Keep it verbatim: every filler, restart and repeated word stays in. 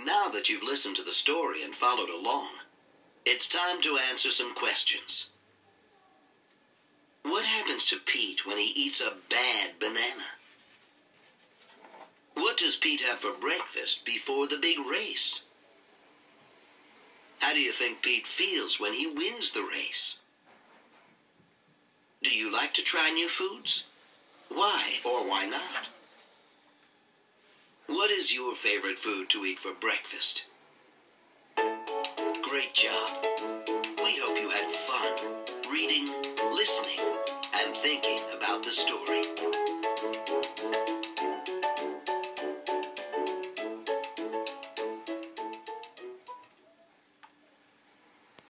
Now that you've listened to the story and followed along, it's time to answer some questions. What happens to Pete when he eats a bad banana? What does Pete have for breakfast before the big race? How do you think Pete feels when he wins the race? Do you like to try new foods? Why or why not? What is your favorite food to eat for breakfast? Great job. We hope you had fun.